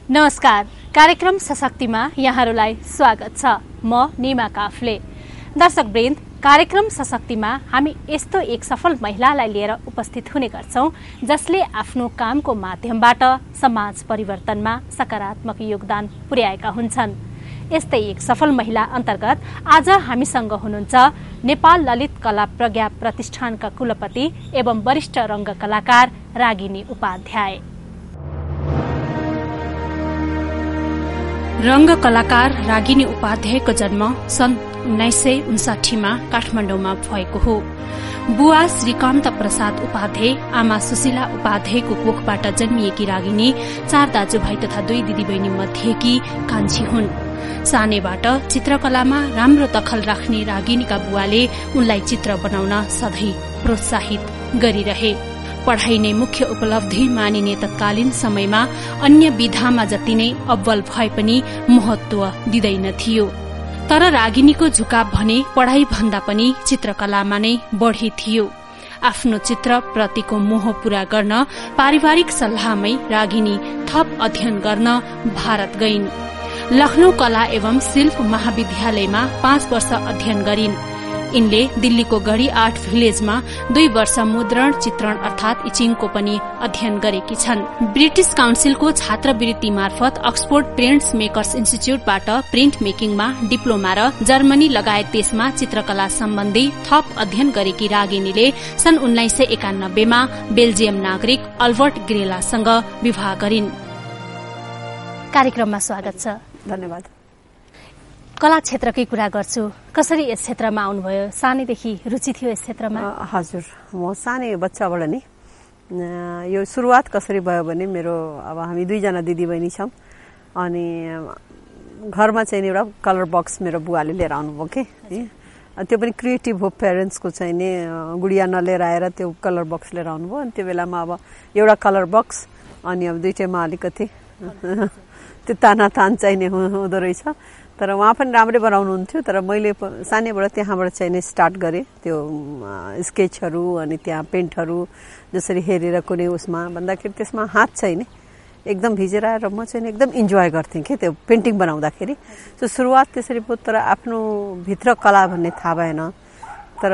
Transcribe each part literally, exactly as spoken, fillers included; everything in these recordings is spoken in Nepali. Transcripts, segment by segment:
नमस्कार, कार्यक्रम सशक्तिमा यहाँहरूलाई स्वागत छ। म निमा काफले। दर्शकवृन्द, कार्यक्रम सशक्तिमा हामी यस्तो एक सफल महिलालाई लिएर उपस्थित हुने गर्छौं जसले आफ्नो कामको माध्यमबाट समाज परिवर्तनमा सकारात्मक योगदान पुर्याएका हुन्छन्। यस्तै एक सफल महिला अन्तर्गत आज हामीसँग हुनुहुन्छ नेपाल ललित कला प्रज्ञा प्रतिष्ठानका कुलपति एवं वरिष्ठ रंग कलाकार रागिनी उपाध्याय। रंग कलाकार रागिनी उपाध्यायको जन्म सन् उन्नाइस सय उन्साठीमा काठमाडौँमा भएको हो। बुवा श्रीकान्त प्रसाद उपाध्याय, आमा सुशीला उपाध्यायको कोखबाट जन्मिएकी रागिनी चार दाजुभाइ तथा दुई दिदीबहिनी मध्येकी कान्छी हुन्। सानैबाट चित्रकलामा राम्रो दखल राख्ने रागिनीका बुवाले उनलाई चित्र बनाउन सधैँ प्रोत्साहित गरिरहे। पढ़ाई नै मुख्य उपलब्धि मानिने तत्कालीन समयमा अन्य विधामा जति नै अव्वल भए पनि महत्व दिँदैनथियो। तर रागिनीको झुकाव भने पढ़ाई भन्दा पनि चित्रकलामा नै बढ़ी थियो। आफ्नो चित्र प्रतिको मोह पूरा गर्न पारिवारिक सल्लाहमै रागिनी थप अध्ययन गर्न भारत गइन्। लखनऊ कला एवं शिल्प महाविद्यालयमा पाँच वर्ष अध्ययन गरिन्। यिनले दिल्लीको गढ़ी आर्ट भिलेजमा दुई वर्ष मुद्रण चित्रण अर्थात इचिङको पनि अध्ययन गरेकी छन्। ब्रिटिश काउन्सिलको छात्रवृत्ति मार्फत अक्सफोर्ड प्रिन्ट्स मेकर्स इन्स्टिच्यूटबाट प्रिन्ट मेकिङमा डिप्लोमा र जर्मनी लगायत देशमा चित्रकला सम्बन्धी थप अध्ययन गरेकी रागिनीले सन् उन्नाइस सय एकानब्बेमा बेल्जियम नागरिक अल्बर्ट ग्रेलासँग विवाह गरिन्। कार्यक्रममा स्वागत छ। धन्यवाद। कला क्षेत्रकै कुरा गर्छु, कसरी यस क्षेत्रमा आउनुभयो? सानैदेखि रुचि थियो यस क्षेत्रमा? हजुर, म सानै बच्चाबाट नै यो सुरुवात कसरी भयो भने मेरो अब हामी दुईजना दिदीबहिनी छौँ अनि घरमा चाहिँ एउटा कलर बक्स मेरो बुवाले लिएर आउनुभयो के। त्यो पनि क्रिएटिभ हो, पेरेन्ट्सको चाहिँ नि गुडिया नलिएर आएर त्यो कलर बक्स लिएर आउनुभयो। अनि त्यो बेलामा अब एउटा कलर बक्स अनि अब दुईटैमा अलिकति त्यो ताना तान चाहिने हुँदो रहेछ। तर उहाँ पनि राम्रै बनाउनुहुन्थ्यो। तर मैले सानैबाट त्यहाँबाट चाहिँ नि स्टार्ट गरेँ त्यो स्केचहरू अनि त्यहाँ पेन्टहरू जसरी हेरेर कुनै उसमा भन्दाखेरि त्यसमा हात चाहिँ नि एकदम भिजेर आएर म चाहिँ एकदम इन्जोय गर्थेँ कि त्यो पेन्टिङ बनाउँदाखेरि। सो सुरुवात त्यसरी भयो। तर आफ्नो भित्र कला भन्ने थाहा भएन। तर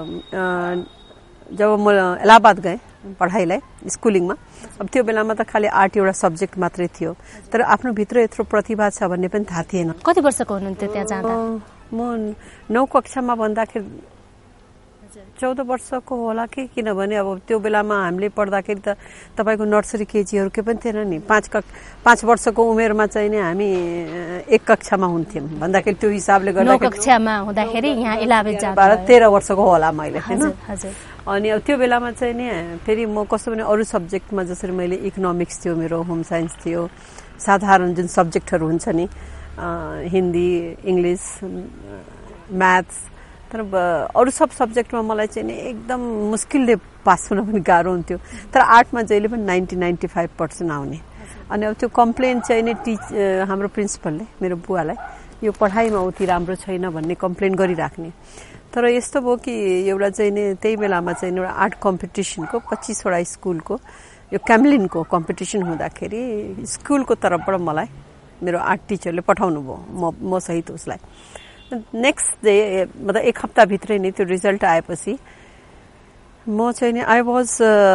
जब म इलाहाबाद गएँ पढाइलाई स्कुलिङमा, अब त्यो बेलामा त खालि आर्ट एउटा सब्जेक्ट मात्रै थियो। तर आफ्नो भित्र यत्रो प्रतिभा छ भन्ने पनि थाहा थिएन। कति वर्षको हुनुहुन्थ्यो त्यहाँ जाँदा? म नौ कक्षामा भन्दाखेरि चौध वर्षको होला कि, किनभने अब त्यो बेलामा हामीले पढ्दाखेरि त तपाईँको नर्सरी केजीहरूकै पनि थिएन नि। पाँच कक्ष पाँच वर्षको उमेरमा चाहिँ नि हामी एक कक्षामा हुन्थ्यौँ भन्दाखेरि त्यो हिसाबले गर्दा नौ कक्षामा हुँदाखेरि यहाँ इलाहाबाद जाँदा बाह्र तेह्र वर्षको होला मैले, हैन? हजुर। अनि अब त्यो बेलामा चाहिँ नि फेरि म कस्तो भने अरू सब्जेक्टमा जसरी मैले इकोनोमिक्स थियो, मेरो होम साइन्स थियो, साधारण जुन सब्जेक्टहरू हुन्छ नि हिन्दी, इङ्ग्लिस, म्याथ्स, तर अरू सब सब्जेक्टमा मलाई चाहिँ नि एकदम मुस्किलले पास हुन पनि गाह्रो हुन्थ्यो। तर आर्टमा जहिले पनि नाइन्टी नाइन्टी फाइभ पर्सेन्ट आउने। अनि अब त्यो कम्प्लेन चाहिँ नि टिच हाम्रो प्रिन्सिपलले मेरो बुवालाई यो पढाइमा उति राम्रो छैन भन्ने कम्प्लेन गरिराख्ने। तर यस्तो भयो कि एउटा चाहिँ नि त्यही बेलामा चाहिँ एउटा आर्ट कम्पिटिसनको पच्चिसवटा स्कुलको यो क्यामलिनको कम्पिटिसन हुँदाखेरि स्कुलको तर्फबाट मलाई मेरो आर्ट टिचरले पठाउनु भयो, म म सहित उसलाई। नेक्स्ट डे मतलब एक हप्ताभित्रै नै त्यो रिजल्ट आएपछि म चाहिँ नि आई वाज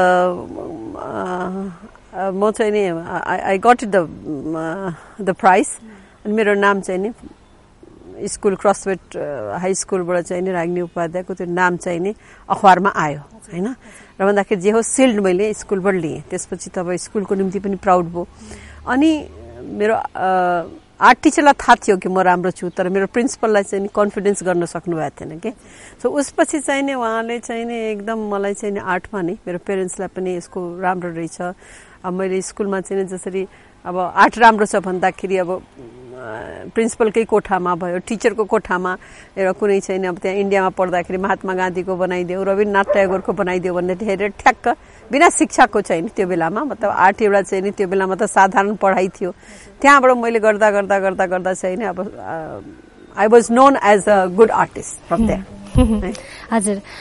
म चाहिँ नि I got the the prize. अनि मेरो नाम चाहिँ नि स्कुल क्रसवेट हाई स्कुलबाट चाहिँ नि रागिनी उपाध्यायको त्यो नाम चाहिँ नि अखबारमा आयो, हैन? र भन्दाखेरि जे हो सिल्ड मैले स्कुलबाट लिएँ। त्यसपछि तब स्कुलको निम्ति पनि प्राउड भयो। अनि मेरो आर्ट टिचरलाई थाहा थियो कि म राम्रो छु, तर मेरो प्रिन्सिपललाई चाहिँ नि कन्फिडेन्स गर्न सक्नु भएको थिएन कि। सो उसपछि चाहिँ नि उहाँले चाहिँ नि एकदम मलाई चाहिँ नि आर्टमा नै मेरो पेरेन्ट्सलाई पनि यसको राम्रो रहेछ। अब मैले स्कुलमा चाहिँ जसरी अब आर्ट राम्रो छ भन्दाखेरि अब प्रिन्सिपलकै कोठामा भयो, टिचरको कोठामा एउटा कुनै छैन। अब त्यहाँ इन्डियामा पढ्दाखेरि महात्मा गान्धीको बनाइदेऊ, रविन्द्रनाथ ट्यागोरको बनाइदेऊ भन्ने हेरेर ठ्याक्क बिना शिक्षाको छैन त्यो बेलामा। मतलब आर्ट एउटा चाहिँ नि त्यो बेलामा त साधारण पढाइ थियो। त्यहाँबाट मैले गर्दा गर्दा गर्दा गर्दा चाहिँ नि अब I was known as a good artist from there. हजुर,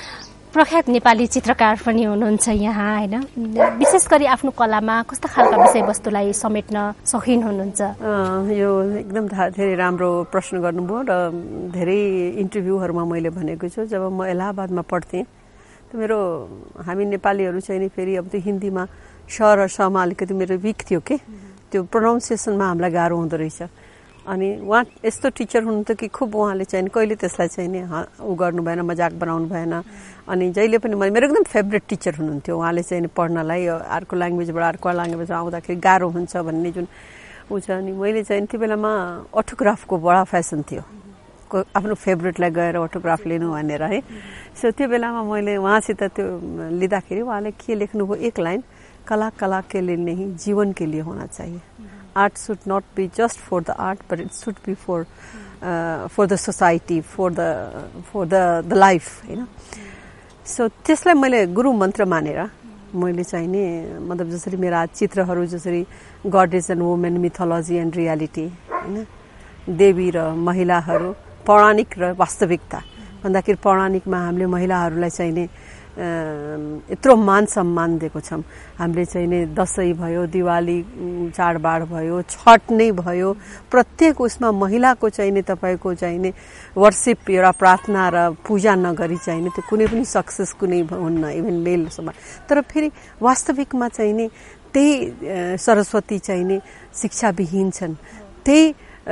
प्रख्यात नेपाली चित्रकार पनि हुनुहुन्छ यहाँ हैन, विशेष गरी आफ्नो कलामा कस्ता खालका विषयवस्तुलाई समेट्न सकिन हुनुहुन्छ? यो एकदम धेरै राम्रो प्रश्न गर्नुभयो र धेरै इन्टरभ्यूहरूमा मैले भनेको छु। जब म इलाहाबादमा पढ्थेँ त मेरो हामी नेपालीहरू चाहिँ नि फेरि अब त्यो हिन्दीमा श र शमा अलिकति मेरो विक थियो के, त्यो प्रोनाउन्सिएसनमा हामीलाई गाह्रो हुँदो रहेछ। अनि उहाँ यस्तो टिचर हुनुहुन्थ्यो कि खुब उहाँले चाहिँ कहिले त्यसलाई चाहिँ नि ऊ गर्नु भएन, मजाक बनाउनु भएन। अनि जहिले पनि मेरो एकदम फेभरेट टिचर हुनुहुन्थ्यो। उहाँले चाहिँ पढ्नलाई अर्को ल्याङ्ग्वेजबाट अर्को ल्याङ्ग्वेज आउँदाखेरि गाह्रो हुन्छ भन्ने जुन ऊ छ। अनि मैले चाहिँ त्यो बेलामा अटोग्राफको बडा फेसन थियो, आफ्नो फेभरेटलाई गएर अटोग्राफ लिनु भनेर है। सो त्यो बेलामा मैले उहाँसित त्यो लिँदाखेरि उहाँले के लेख्नुभयो, एक लाइन, कला कला के लिए नहीं जीवन के लिए होना चाहिए। Art should not be just for the art, but it should be for uh, for the society, for the for the the life, you know. So त्यसलाई मैले गुरु मन्त्र मानेर मैले चाहिँ नि मतलब जसरी मेरा चित्रहरू जसरी goddess and women, mythology and reality हैन, देवी र महिलाहरू, पौराणिक र वास्तविकता भन्दाखेरि पौराणिकमा हामीले महिलाहरूलाई चाहिँ नि यत्रो मान सम्मान दिएको छौं। हामीले चाहिँ नि दशैं भयो, दिवाली चाडबाड भयो, छठ नै भयो, प्रत्येक उसमा महिलाको चाहिँ नि तपाईको चाहिँ नि वर्शिप एउटा प्रार्थना र पूजा नगरी चाहिँ नि त्यो कुनै पनि सक्सेस कुनै हुन्न, इभन मेल समा। तर फेरि वास्तविकमा चाहिँ नि त्यही सरस्वती चाहिँ नि शिक्षा विहीन छन्। त्यही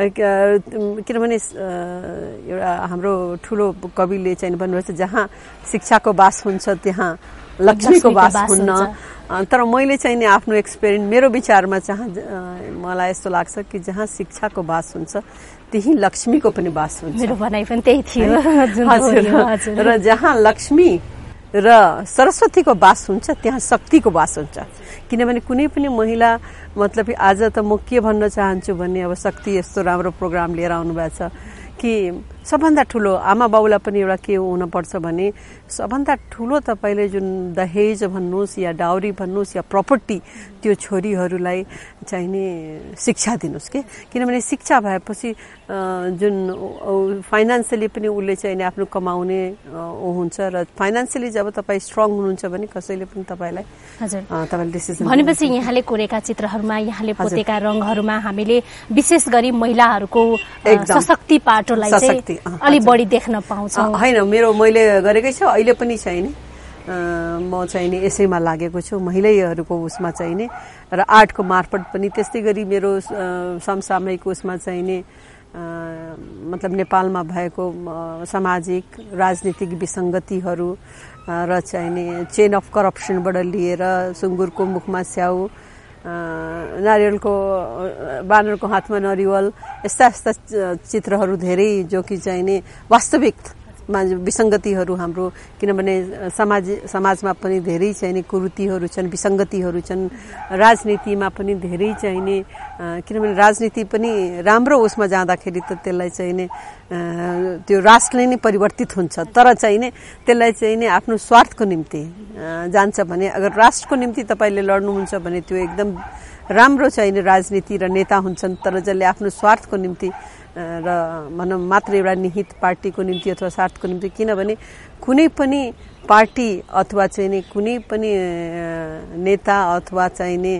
किनभने एउटा हाम्रो ठुलो कविले चाहिँ भन्नुहुन्छ, जहाँ शिक्षाको बास हुन्छ त्यहाँ लक्ष्मीको बास हुन्न। तर मैले चाहिँ नि आफ्नो एक्सपिरियन्स, मेरो विचारमा जहाँ मलाई यस्तो लाग्छ कि जहाँ शिक्षाको बास हुन्छ त्यही लक्ष्मीको पनि बास हुन्छ। मेरो भनाइ पनि त्यही थियो। र जहाँ लक्ष्मी र सरस्वतीको बास हुन्छ त्यहाँ शक्तिको बास हुन्छ। किनभने कुनै पनि महिला मतलब आज त म के भन्न चाहन्छु भन्ने, अब शक्ति यस्तो राम्रो प्रोग्राम लिएर आउनु भएको छ कि सबभन्दा ठुलो आमा बाउलाई पनि एउटा के हुनुपर्छ भने सबभन्दा ठुलो तपाईले जुन दहेज भन्नुस् या डाउरी भन्नुस् या प्रपर्टी, त्यो छोरीहरूलाई चाहिँ नि शिक्षा दिनुस् के। किनभने शिक्षा भएपछि जुन फाइनान्सियली पनि उसले चाहिँ नि आफ्नो कमाउने हुन्छ र फाइनान्सियली जब तपाईँ स्ट्रङ हुनुहुन्छ भने कसैले पनि तपाईँलाई हजुर तपाईँले डिसिजन भनेपछि यहाँले कोरेका चित्रहरूमा, यहाँले पोतेका रङहरूमा हामीले विशेष गरी महिलाहरूको सशक्ति पाटोलाई चाहिँ अलि बढी देख्न पाउँछौँ। हैन, मेरो मैले गरेकै छु, अहिले पनि चाहिँ नि म चाहिँ नि यसैमा लागेको छु, महिलाहरूको उसमा चाहिँ नि र आर्टको मार्फत पनि। त्यस्तै गरी मेरो समसामयिक उसमा चाहिँ नि मतलब नेपालमा भएको सामाजिक राजनीतिक विसङ्गतिहरू र चाहिँ नि चेन अफ करप्सनबाट लिएर सुँगुरको मुखमा स्याउ, नारियलको बानरको हातमा नरिवल, यस्ता यस्ता चित्रहरू धेरै जो कि चाहिँ नि वास्तविकमा विसङ्गतिहरू हाम्रो, किनभने समाज समाजमा पनि धेरै चाहिँ नि कुरीतिहरू छन्, विसङ्गतिहरू छन्। राजनीतिमा पनि धेरै चाहिँ नि, किनभने राजनीति पनि राम्रो उसमा जाँदाखेरि त त्यसलाई चाहिँ नि त्यो राष्ट्रले नै परिवर्तित हुन्छ, तर चाहिँ नि त्यसलाई चाहिँ नि आफ्नो स्वार्थको निम्ति जान्छ भने, अगर राष्ट्रको निम्ति तपाईले लड्नुहुन्छ भने त्यो एकदम राम्रो चाहिँ नि राजनीति र नेता हुन्छन्। तर जसले आफ्नो स्वार्थको निम्ति र भनौँ मात्र एउटा निहित पार्टीको निम्ति अथवा स्वार्थको निम्ति, किनभने कुनै पनि पार्टी अथवा चाहिँ नि कुनै पनि नेता अथवा चाहिँ नि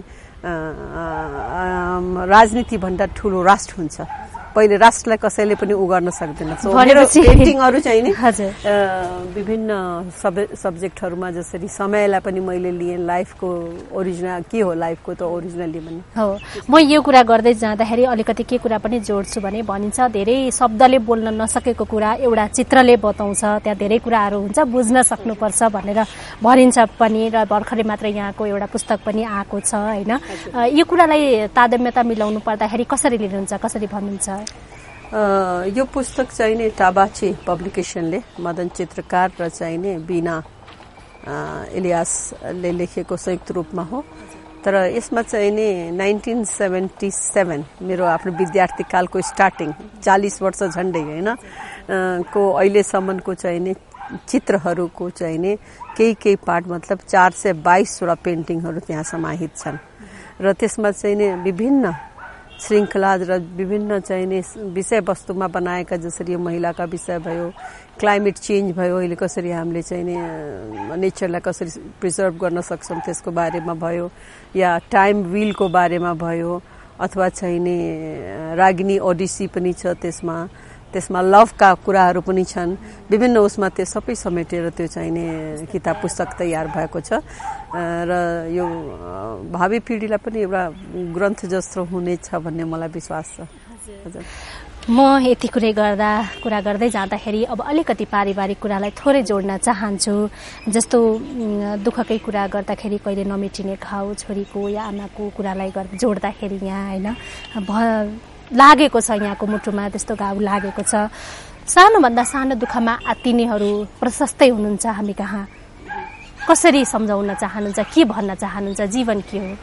राजनीति भन्दा ठुलो राष्ट्र हुन्छ। पहिले राष्ट्रलाई कसैले पनि उ गर्न सक्दैन। सो मेरो पेन्टिङहरू चाहिँ नि विभिन्न सब्जेक्टहरूमा जसरी समयलाई पनि मैले लिएँ, लाइफको ओरिजिनल के हो, लाइफको त ओरिजिनली पनि हो। म यो कुरा गर्दै जाँदाखेरि अलिकति के कुरा पनि जोड्छु भने भनिन्छ धेरै शब्दले बोल्न नसकेको कुरा एउटा चित्रले बताउँछ, त्यहाँ धेरै कुराहरू हुन्छ, बुझ्न सक्नुपर्छ भनेर भनिन्छ पनि। र भर्खरै मात्र यहाँको एउटा पुस्तक पनि आएको छ हैन। यो कुरालाई तादात्म्यता मिलाउनु पर्दाखेरि कसरी लिनुहुन्छ, कसरी भन्नुहुन्छ? यो पुस्तक चाहिँ नि टाबाची पब्लिकेसनले मदन चित्रकार र चाहिँ नि बिना इलियासले लेखेको संयुक्त रूपमा हो। तर यसमा चाहिँ नि नाइन्टीन सेभेन्टी सेभेन मेरो आफ्नो विद्यार्थी कालको स्टार्टिङ चालीस वर्ष झन्डै हैन को अहिलेसम्मको चाहिँ नि चित्रहरूको चाहिँ नि केही केही पार्ट मतलब चार सय बाइसवटा पेन्टिङहरू त्यहाँ समाहित छन्। र त्यसमा चाहिँ नि विभिन्न श्रृङ्खला र विभिन्न चाहिने विषयवस्तुमा बनाएका, जसरी यो महिलाका विषय भयो, क्लाइमेट चेन्ज भयो, अहिले कसरी हामीले चाहिने नेचरलाई कसरी प्रिजर्भ गर्न सक्छौँ त्यसको बारेमा भयो, या टाइम व्हीलको बारेमा भयो, अथवा चाहिने रागिनी ओडिसी पनि छ, त्यसमा त्यसमा लभका कुराहरू पनि छन्, विभिन्न उसमा त्यो सबै समेटेर त्यो चाहिने किताब पुस्तक तयार भएको छ र यो भावी पिँढीलाई पनि एउटा ग्रन्थ जस्तो हुनेछ भन्ने मलाई विश्वास छ। हजुर, म यति कुरै गर्दा कुरा गर्दै जाँदाखेरि अब अलिकति पारिवारिक कुरालाई थोरै जोड्न चाहन्छु। जस्तो दुःखकै कुरा गर्दाखेरि कहिले नमेटिने घाउ छोरीको या आमाको कुरालाई जोड्दाखेरि यहाँ होइन लागेको छ, यहाँको मुटुमा त्यस्तो घाउ लागेको छ। सानोभन्दा सानो दुःखमा आत्तिनेहरू प्रशस्तै हुनुहुन्छ हामी कहाँ। कसरी सम्झाउन चाहनुहुन्छ, के भन्न चाहनुहुन्छ, जीवन के हो?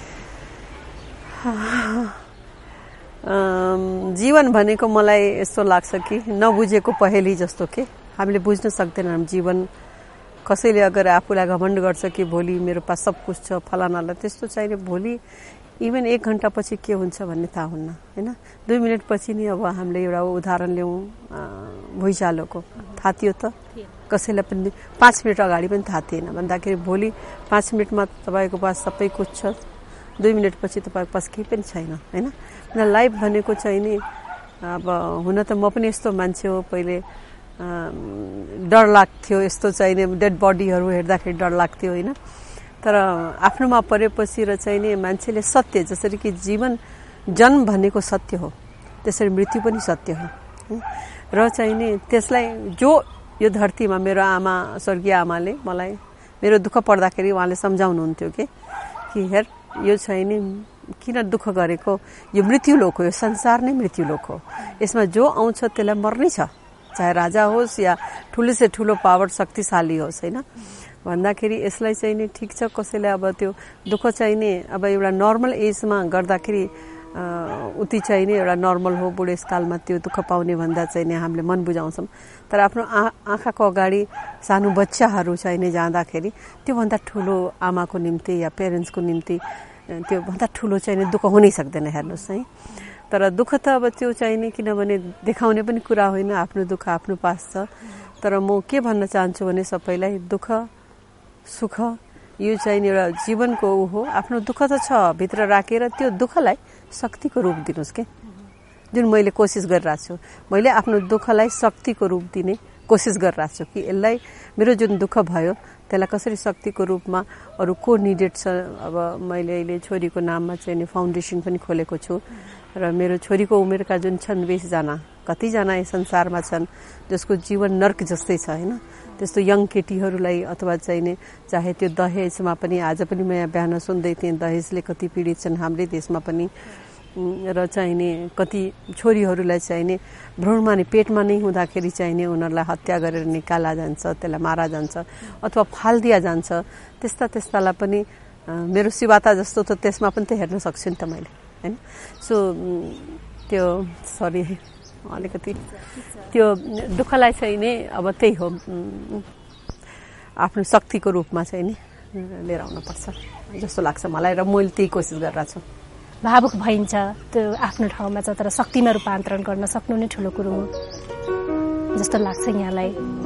जीवन भनेको मलाई यस्तो लाग्छ कि नबुझेको पहेली जस्तो के हामीले बुझ्न सक्दैनौँ जीवन। कसैले अगर आफूलाई घमण्ड गर्छ कि भोलि मेरो पास सब कुछ छ फलानालाई, त्यस्तो चाहिने भोलि इभन एक घन्टा पछि के हुन्छ भन्ने थाहा हुन्न होइन। दुई मिनट पछि नि अब हामीले एउटा उदाहरण ल्याउँ भुइँचालोको, थाहा थियो त कसैलाई पनि पाँच मिनट अगाडि पनि थाहा थिएन भन्दाखेरि भोलि पाँच मिनटमा तपाईँको पास सबै कुछ छ, दुई मिनट पछि तपाईँको पास केही पनि छैन होइन। लाइफ भनेको चाहिँ नि अब हुन त म पनि यस्तो मान्छे हो, पहिले डर लाग्थ्यो यस्तो चाहिने डेड बडीहरू हेर्दाखेरि डर लाग्थ्यो होइन। तर आफ्नोमा परेपछि र चाहिने मान्छेले सत्य, जसरी कि जीवन जन्म भनेको सत्य हो त्यसरी मृत्यु पनि सत्य हो र चाहिने त्यसलाई जो यो धरतीमा मेरो आमा स्वर्गीय आमाले मलाई मेरो दुःख पर्दाखेरि उहाँले सम्झाउनुहुन्थ्यो कि कि हेर यो चाहिने किन दुःख गरेको, यो मृत्यु लोक हो, यो संसार नै मृत्यु लोक हो, यसमा जो आउँछ त्यसलाई मर्नै छ, चाहे राजा होस् या ठुलो से ठुलो पावर शक्तिशाली होस् होइन। भन्दाखेरि यसलाई चाहिँ नि ठिक छ, कसैलाई अब त्यो दुःख चाहिने अब एउटा नर्मल एजमा गर्दाखेरि उति चाहिने एउटा नर्मल हो, बुढेसकालमा त्यो दुःख पाउने भन्दा चाहिँ नि हामीले मन बुझाउँछौँ। तर आफ्नो आँखाको अगाडि सानो बच्चाहरू चाहिने जाँदाखेरि त्योभन्दा ठुलो आमाको निम्ति या पेरेन्ट्सको निम्ति त्योभन्दा ठुलो चाहिने दुःख हुनै सक्दैन हेर्नुहोस् है। तर दुःख त अब त्यो चाहिने किनभने देखाउने पनि कुरा होइन, आफ्नो दुःख आफ्नो पास छ। तर म के भन्न चाहन्छु भने सबैलाई दुःख सुख यो चाहिँ एउटा जीवनको ऊ हो। आफ्नो दुःख त छ भित्र राखेर त्यो दुःखलाई शक्तिको रूप दिनुहोस् के, जुन मैले कोसिस गरिरहेको छु। मैले आफ्नो दुःखलाई शक्तिको रूप दिने कोसिस गरिरहेको छु कि यसलाई मेरो जुन दुःख भयो त्यसलाई कसरी शक्तिको रूपमा अरू को निडेड छ। अब मैले अहिले छोरीको नाममा चाहिँ नि फाउन्डेसन पनि खोलेको छु र मेरो छोरीको उमेरका जुन छन् बिसजना कतिजना यस संसारमा छन् जसको जीवन नर्क जस्तै छ होइन। त्यस्तो यङ केटीहरूलाई अथवा चाहिने चाहे त्यो दहेजमा पनि, आज पनि म यहाँ बिहान सुन्दै थिएँ दहेजले कति पीडित छन् हाम्रै देशमा पनि, र चाहिने कति छोरीहरूलाई चाहिने भ्रूणमा नै पेटमा नै हुँदाखेरि चाहिने उनीहरूलाई हत्या गरेर निकाला जान्छ, त्यसलाई मारा जान्छ अथवा फालिदिया जान्छ। त्यस्ता त्यस्तालाई पनि मेरो शिवाता जस्तो त त्यसमा पनि त हेर्न सक्छु नि त मैले होइन। सो त्यो सरी अलिकति त्यो दुःखलाई चाहिँ नि अब त्यही हो आफ्नो शक्तिको रूपमा चाहिँ नि लिएर आउनुपर्छ जस्तो लाग्छ मलाई, र मैले त्यही कोसिस गरिरहेको छु। भावुक भइन्छ त्यो आफ्नो ठाउँमा छ, तर शक्तिमा रूपान्तरण गर्न सक्नु नै ठुलो कुरो हो जस्तो लाग्छ यहाँलाई।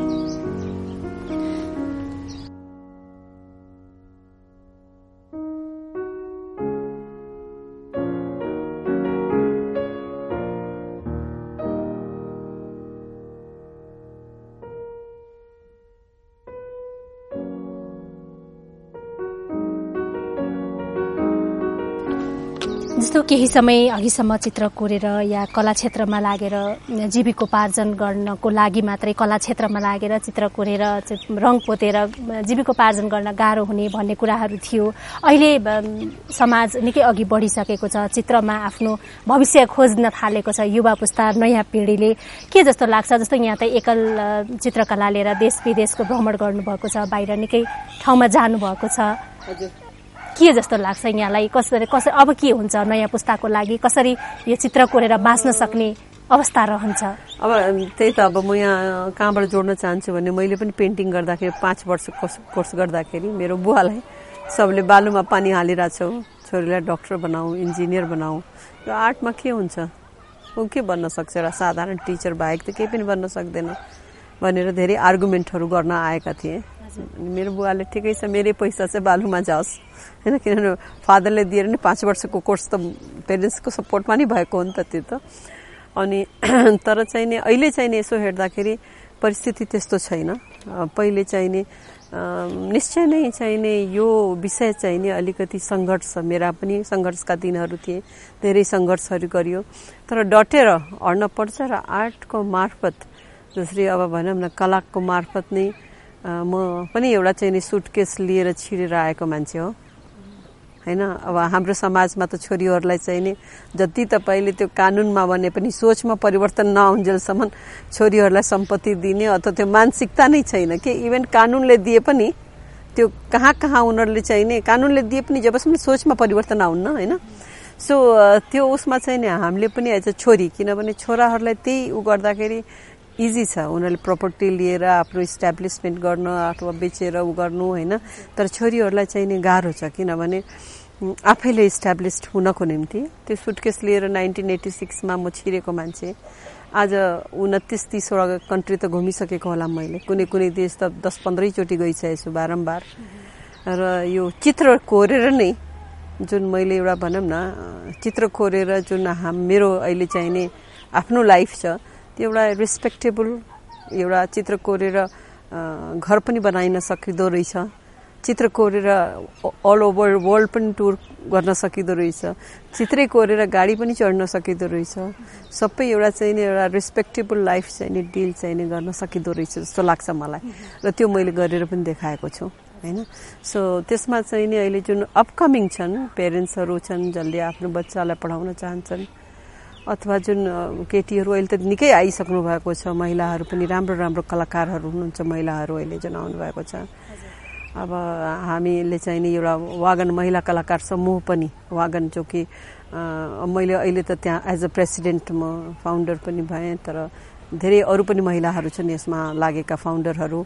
जस्तो केही समय अघिसम्म चित्र कोरेर या कला क्षेत्रमा लागेर जीविकोपार्जन गर्नको लागि मात्रै कला क्षेत्रमा लागेर चित्र कोरेर रङ पोतेर जीविकोपार्जन गर्न गाह्रो हुने भन्ने कुराहरू थियो। अहिले समाज निकै अघि बढिसकेको छ, चित्रमा आफ्नो भविष्य खोज्न थालेको छ युवा पुस्ता नयाँ पिँढीले। के जस्तो लाग्छ, जस्तो यहाँ त एकल चित्रकला लिएर देश विदेशको भ्रमण गर्नुभएको छ, बाहिर निकै ठाउँमा जानुभएको छ, के जस्तो लाग्छ यहाँलाई? कसरी कसरी अब के हुन्छ नयाँ पुस्ताको लागि, कसरी यो चित्र कोरेर बाँच्न सक्ने अवस्था रहन्छ? अब त्यही त अब म यहाँ कहाँबाट जोड्न चाहन्छु भने मैले पनि पेन्टिङ गर्दाखेरि पाँच वर्ष कोर्स गर्दाखेरि मेरो बुवालाई सबले बालुमा पानी हालिरहेछौ, छोरीलाई डक्टर बनाऊ, इन्जिनियर बनाऊ, यो आर्टमा के हुन्छ, ऊ के बन्न सक्छ, एउटा साधारण टिचर बाहेक त केही पनि बन्न सक्दैन भनेर धेरै आर्गुमेन्टहरू गर्न आएका थिए। मेरो बुवाले ठिकै छ, मेरै पैसा चाहिँ बालुमा जाओस् होइन, किनभने फादरले दिएर नि पाँच वर्षको कोर्स त पेरेन्ट्सको सपोर्टमा नै भएको हो नि त त्यो त। अनि तर चाहिँ नि अहिले चाहिँ नि यसो हेर्दाखेरि परिस्थिति त्यस्तो छैन। पहिले चाहिँ नि निश्चय नै चाहिँ नि यो विषय चाहिँ नि अलिकति सङ्घर्ष, मेरा पनि सङ्घर्षका दिनहरू थिए, धेरै सङ्घर्षहरू गरियो, तर डटेर अड्न पर्छ र आर्टको मार्फत, जसरी अब भनौँ न कलाको मार्फत नै म पनि एउटा चाहिँ नि सुटकेस लिएर छिरेर आएको मान्छे हो होइन। अब हाम्रो समाजमा त छोरीहरूलाई चाहिँ नि जति तपाईँले त्यो कानुनमा भने पनि सोचमा परिवर्तन नआउन्जेलसम्म छोरीहरूलाई सम्पत्ति दिने अथवा त्यो मानसिकता नै छैन कि इभन कानुनले दिए पनि त्यो कहाँ कहाँ उनीहरूले चाहिँ नि कानुनले दिए पनि जबसम्म सोचमा परिवर्तन आउन्न होइन। सो त्यो उसमा चाहिँ नि हामीले पनि एज अ छोरी, किनभने छोराहरूलाई त्यही उ गर्दाखेरि इजी छ, उनीहरूले प्रपर्टी लिएर आफ्नो इस्टाब्लिसमेन्ट गर्न अथवा बेचेर उ गर्नु होइन। तर छोरीहरूलाई चाहिँ नि गाह्रो छ, किनभने आफैले इस्टाब्लिस्ड हुनको निम्ति। त्यो सुटकेस लिएर नाइन्टिन एटी सिक्समा म छिरेको मान्छे आज उन्तिस तीसवटा कन्ट्री त घुमिसकेको होला मैले, कुनै कुनै देश त दस पन्ध्रैचोटि गइसकेछु बारम्बार। र यो चित्र कोरेर नै जुन मैले एउटा भनौँ न चित्र कोरेर जुन हाम मेरो अहिले चाहिँ नि आफ्नो लाइफ छ, त्यो एउटा रेस्पेक्टेबल एउटा चित्र कोरेर घर पनि बनाइन सकिँदो रहेछ, चित्र कोरेर अल ओभर वर्ल्ड पनि टुर गर्न सकिँदो रहेछ, चित्रै कोरेर गाडी पनि चढ्न सकिँदो रहेछ, सबै एउटा चाहिँ नि एउटा रेस्पेक्टेबल लाइफ चाहिँ नि डिल चाहिँ नि गर्न सकिँदो रहेछ जस्तो लाग्छ मलाई। र त्यो मैले गरेर पनि देखाएको छु होइन। सो त्यसमा चाहिँ नि अहिले जुन अपकमिङ छन् पेरेन्ट्सहरू छन् जसले आफ्नो बच्चालाई पढाउन चाहन्छन्, अथवा जुन केटीहरू अहिले त निकै आइसक्नु भएको छ, महिलाहरू पनि राम्रो राम्रो कलाकारहरू हुनुहुन्छ, महिलाहरू अहिले जुन आउनु भएको छ। अब हामीले चाहिँ नि एउटा वागन महिला कलाकार समूह पनि, वागन जो कि मैले अहिले त त्यहाँ एज अ प्रेसिडेन्ट म फाउन्डर पनि भएँ, तर धेरै अरू पनि महिलाहरू छन् यसमा लागेका फाउन्डरहरू।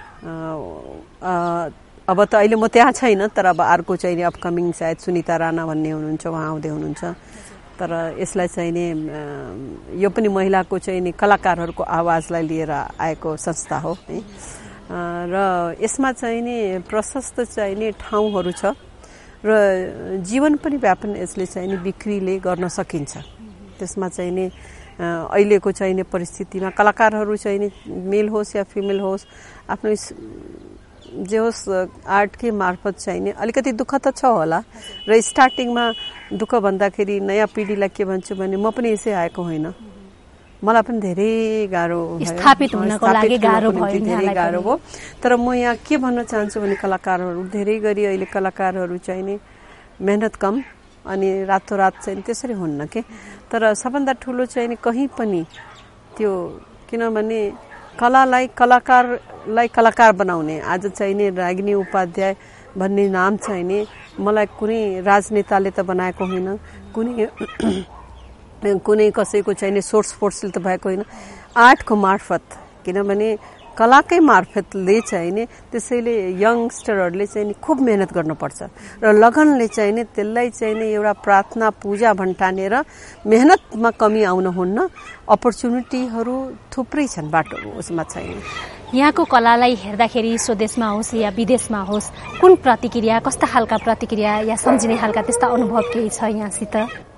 अब त अहिले म त्यहाँ छैन, तर अब अर्को चाहिँ नि अपकमिङ सायद सुनिता राणा भन्ने हुनुहुन्छ, उहाँ आउँदै हुनुहुन्छ। तर यसलाई चाहिँ नि यो पनि महिलाको चाहिँ नि कलाकारहरूको आवाजलाई लिएर आएको संस्था हो है। र यसमा चाहिँ नि प्रशस्त चाहिँ नि ठाउँहरू छ र जीवन पनि व्यापन यसले चाहिँ नि बिक्रीले गर्न सकिन्छ। त्यसमा चाहिँ नि अहिलेको चाहिँ नि परिस्थितिमा कलाकारहरू चाहिँ नि मेल होस् या फिमेल होस्, आफ्नो जे होस् आर्टकै मार्फत चाहिँ नि अलिकति दुःख त छ होला। र स्टार्टिङमा दुःख भन्दाखेरि नयाँ पिँढीलाई के भन्छु भने म पनि यसै आएको होइन, मलाई पनि धेरै गाह्रो स्थापित हुनको लागि गाह्रो भयो, धेरै गाह्रो हो। तर म यहाँ के भन्न चाहन्छु भने कलाकारहरू धेरै गरी अहिले कलाकारहरू चाहिँ नि मेहनत कम अनि रातोरात चाहिँ त्यसरी हुन्न के। तर सबभन्दा ठुलो चाहिँ नि कहीँ पनि त्यो, किनभने कलालाई कलाकारलाई कलाकार बनाउने, आज चाहिँ नि रागिनी उपाध्याय भन्ने नाम चाहिँ नि मलाई कुनै राजनेताले त बनाएको होइन, कुनै कुनै कसैको चाहिँ नि सोर्स फोर्सले त भएको होइन, आर्टको मार्फत, किनभने कलाकै मार्फतले चाहिँ नि त्यसैले यङस्टरहरूले चाहिँ नि खुब मेहनत गर्नुपर्छ र लगनले चाहिँ नि त्यसलाई चाहिँ नि एउटा प्रार्थना पूजा भन्टानेर मेहनतमा कमी आउन हुन्न। अपर्च्युनिटीहरू थुप्रै छन्, बाटो उसमा छैन। यहाँको कलालाई हेर्दाखेरि स्वदेशमा होस् या विदेशमा होस्, कुन प्रतिक्रिया, कस्ता खालका प्रतिक्रिया या सम्झिने खालका त्यस्ता अनुभव केही छ यहाँसित?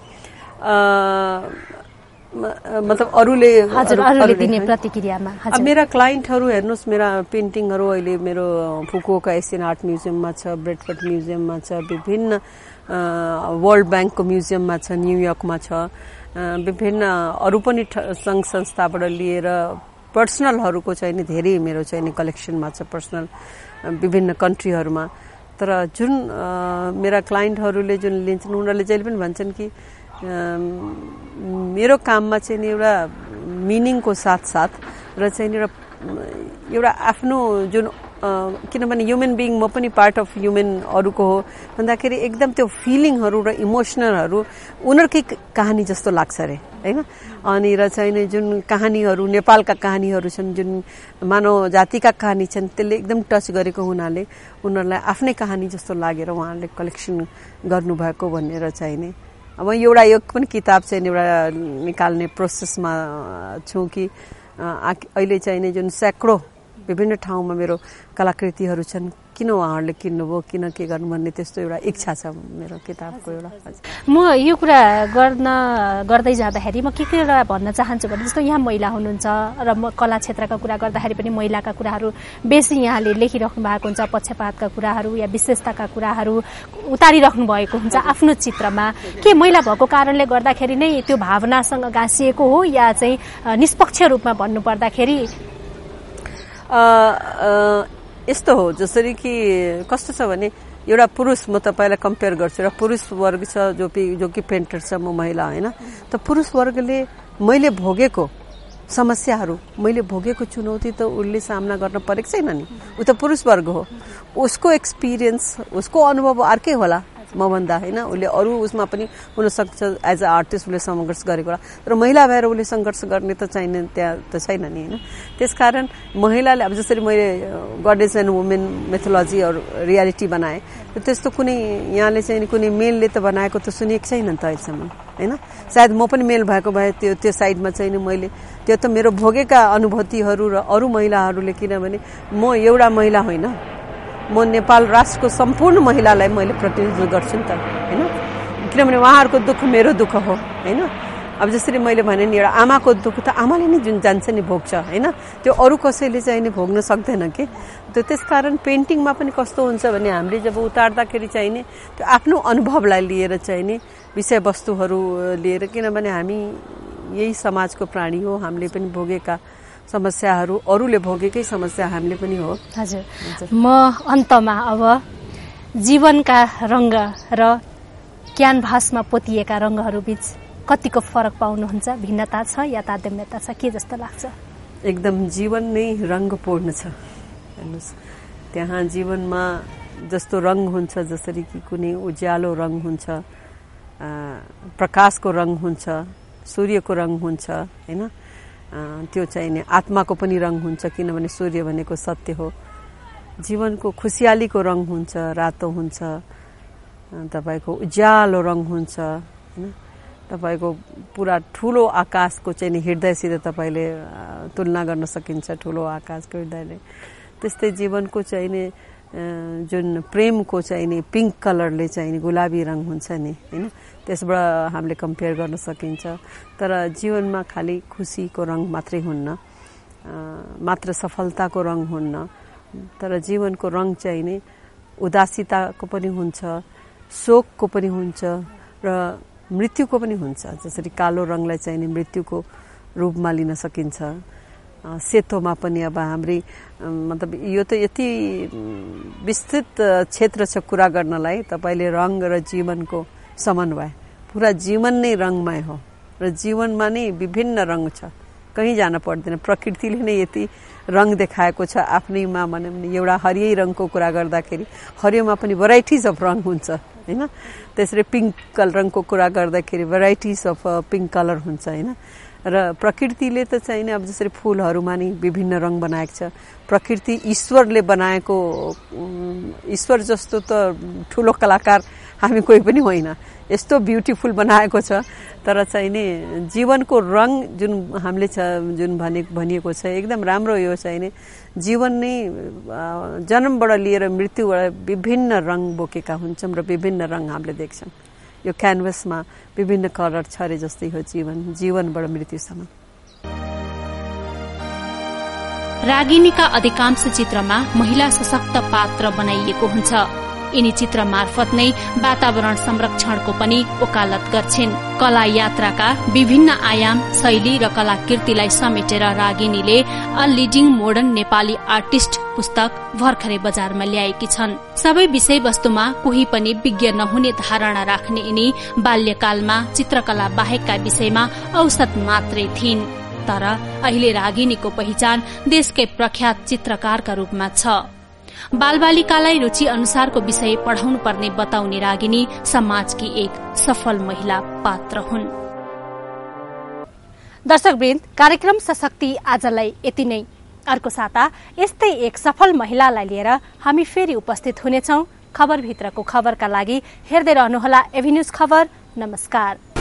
मतलब अरूले हजुर अरूले दिने प्रतिक्रियामा? मेरा क्लाइन्टहरू हेर्नुहोस्, मेरा पेन्टिङहरू अहिले मेरो फुकुओका एसियन आर्ट म्युजियममा छ, ब्रेडफोर्ड म्युजियममा छ, विभिन्न वर्ल्ड ब्याङ्कको म्युजियममा छ, न्युयोर्कमा छ, विभिन्न अरू पनि सङ्घ संस्थाबाट लिएर पर्सनलहरूको चाहिँ नि धेरै मेरो चाहिँ नि कलेक्सनमा छ, पर्सनल विभिन्न कन्ट्रीहरूमा। तर जुन मेरा क्लाइन्टहरूले जुन लिन्छन् उनीहरूले जहिले पनि भन्छन् कि मेरो काममा चाहिँ नि एउटा मिनिङको साथसाथ र चाहिँ नि एउटा एउटा आफ्नो जुन, किनभने ह्युमन बिङ म पनि पार्ट अफ ह्युमन अरूको हो भन्दाखेरि एकदम त्यो फिलिङहरू र इमोसनलहरू उनीहरूकै कहानी जस्तो लाग्छ अरे। हैन। अनि र चाहिँ जुन कहानीहरू नेपालका कहानीहरू छन्, जुन मानव जातिका कहानी छन्, त्यसले एकदम टच गरेको हुनाले उनीहरूलाई आफ्नै कहानी जस्तो लागेर उहाँहरूले कलेक्सन गर्नुभएको भनेर चाहिँ नि अब एउटा यो पनि किताब चाहिँ एउटा निकाल्ने प्रोसेसमा छु कि अहिले चाहिँ नि जुन सैकड़ों विभिन्न ठाउँमा मेरो कलाकृतिहरू छन्, किन उहाँहरूले किन्नुभयो, किन के गर्नु भन्ने त्यस्तो एउटा इच्छा छ मेरो किताबको एउटा। म यो कुरा गर्न गर्दै जाँदाखेरि म के के एउटा भन्न चाहन्छु भने जस्तो यहाँ महिला हुनुहुन्छ र म कला क्षेत्रका कुरा गर्दाखेरि पनि महिलाका कुराहरू बेसी यहाँले लेखिराख्नु भएको हुन्छ, पक्षपातका कुराहरू या विशेषताका कुराहरू उतारिराख्नु भएको हुन्छ आफ्नो चित्रमा। के महिला भएको कारणले गर्दाखेरि नै त्यो भावनासँग गाँसिएको हो या चाहिँ निष्पक्ष रूपमा भन्नु पर्दाखेरि यस्तो हो जसरी कि कस्तो छ भने एउटा पुरुष, म तपाईलाई कम्पेयर गर्छु, एउटा पुरुष वर्ग छ जो जो कि पेन्टर छ, म महिला होइन, त पुरुष वर्गले मैले भोगेको समस्याहरू, मैले भोगेको चुनौती त उसले सामना गर्न परेको छैन नि, ऊ त पुरुष वर्ग हो, उसको एक्सपिरियन्स, उसको अनुभव अर्कै होला म भन्दा होइन। उसले अरू उसमा पनि हुनसक्छ एज अ आर्टिस्ट उसले सङ्घर्ष गरेको होला, तर महिला भएर उसले सङ्घर्ष गर्ने त छैन, त्यहाँ त छैन नि होइन। त्यसकारण महिलाले अब जसरी मैले गडेस एन्ड वुमेन मेथोलोजी अरू रियालिटी बनाएँ, त्यस्तो कुनै यहाँले चाहिँ कुनै मेलले त बनाएको त सुनेको छैन नि त अहिलेसम्म होइन। सायद म पनि मेल भएको भए त्यो त्यो साइडमा चाहिँ मैले त्यो त मेरो भोगेका अनुभूतिहरू र अरू महिलाहरूले, किनभने म एउटा महिला होइन, म नेपाल राष्ट्रको सम्पूर्ण महिलालाई मैले प्रतिनिधित्व गर्छु नि त होइन, किनभने उहाँहरूको दुःख मेरो दुःख हो होइन। अब जसरी मैले भने नि एउटा आमाको दुःख त आमाले नै जुन जान्छ नि भोग्छ होइन, त्यो अरू कसैले चाहिँ नि भोग्न सक्दैन कि। त्यो त्यसकारण पेन्टिङमा पनि कस्तो हुन्छ भने हामीले जब उतार्दाखेरि चाहिँ नि त्यो आफ्नो अनुभवलाई लिएर चाहिँ नि विषयवस्तुहरू लिएर, किनभने हामी यही समाजको प्राणी हो, हामीले पनि भोगेका समस्याहरू, अरूले भोगेकै समस्या हामीले पनि हो। हजुर, म अन्तमा अब जीवनका रंग र क्यानभासमा पोतिएका रंगहरू बीच कतिको फरक पाउनुहुन्छ? भिन्नता छ या तारतम्यता छ, के जस्तो लाग्छ? एकदम जीवन नै रंगपूर्ण छ। हेर्नुस्, त्यहाँ जीवनमा जस्तो रंग हुन्छ, जसरी कि कुनै उज्यालो रंग हुन्छ, प्रकाशको रंग हुन्छ, सूर्यको रंग हुन्छ हैन, त्यो चाहिँ नि आत्माको पनि रंग हुन्छ, किनभने सूर्य भनेको सत्य हो। जीवनको खुसियालीको रंग हुन्छ, रातो हुन्छ, तपाईको उज्यालो रंग हुन्छ हैन, तपाईको पुरा ठूलो आकाशको चाहिँ हृदयसित तपाईले तुलना गर्न सकिन्छ, ठूलो आकाशको हृदयले। त्यस्तै जीवनको चाहिँ नि जुन प्रेमको चाहिँ नि पिंक कलरले चाहिँ नि गुलाबी रंग हुन्छ नि हैन, त्यसबाट हामीले कम्पेयर गर्न सकिन्छ। तर जीवनमा खाली खुसीको रंग मात्रै हुन्न, मात्र सफलताको रंग हुन्न, तर जीवनको रंग चाहिँ नि उदासीताको पनि हुन्छ, शोकको पनि हुन्छ र मृत्युको पनि हुन्छ। जसरी कालो रंगलाई चाहिँ नि मृत्युको रूपमा लिन सकिन्छ, सेतोमा पनि अब हाम्री मतलब यो त यति विस्तृत क्षेत्र छ कुरा गर्नलाई। तपाईले रंग र जीवनको समन्वय, पूरा जीवन नै रंगमय हो र जीवनमा नै विभिन्न रंग छ, कहीं जान पर्दैन। प्रकृतिले नै यति रंग देखाएको छ आफ्नैमा। भनौँ भने एउटा हरियै रंगको कुरा गर्दाखेरि हरियोमा पनि भेराइटिज अफ रंग हुन्छ हैन, त्यसरी पिंक कलर रंगको कुरा गर्दाखेरि भेराइटिज अफ पिंक कलर हुन्छ हैन। र प्रकृतिले त चाहिँ नि अब जसरी फूलहरूमा नि विभिन्न रंग बनाएको छ, प्रकृति ईश्वरले बनाएको, ईश्वर जस्तो त ठूलो कलाकार हामी कोही पनि होइन, यस्तो ब्युटिफुल बनाएको छ। तर चाहिँ नि जीवनको रंग जुन हामीले छ, जुन भने भनिएको छ एकदम राम्रो। यो चाहिँ नि जीवन नै जन्मबाट लिएर मृत्युबाट विभिन्न रंग बोकेका हुन्छौं र विभिन्न रंग हामीले देख्छौं। यो क्यानभसमा विभिन्न कलर छ रे जस्तै हो जीवन, जीवनबाट मृत्युसम्म। रागिनीका अधिकांश चित्रमा महिला सशक्त पात्र बनाइएको हुन्छ। यिनी चित्र मार्फत नै वातावरण संरक्षणको पनि वकालत गर्छिन्। कला यात्राका विभिन्न आयाम, शैली र कलाकृतिलाई समेटेर रागिनीले a leading modern Nepali artist पुस्तक भर्खरै बजारमा ल्याएकी छन्। सबै विषयवस्तुमा कोही पनि विज्ञ नहुने धारणा राख्ने यिनी बाल्यकालमा चित्रकला बाहेकका विषयमा औसत मात्रै थिइन्। तर अहिले रागिनीको पहिचान देशकै प्रख्यात चित्रकारका रूपमा छ। बालबालिकालाई रुचि अनुसारको विषय पढाउनु पर्ने बताउने रागिनी समाजकी एक सफल महिला पात्र हुन्। दर्शकवृन्द, कार्यक्रम सशक्ति आजलाई यति नै। अर्को साता यस्तै एक सफल महिलालाई लिएर हामी फेरि उपस्थित हुनेछौँ। खबरभित्रको खबरका लागि हेर्दै रहनुहोला एभिन्यूज खबर। नमस्कार।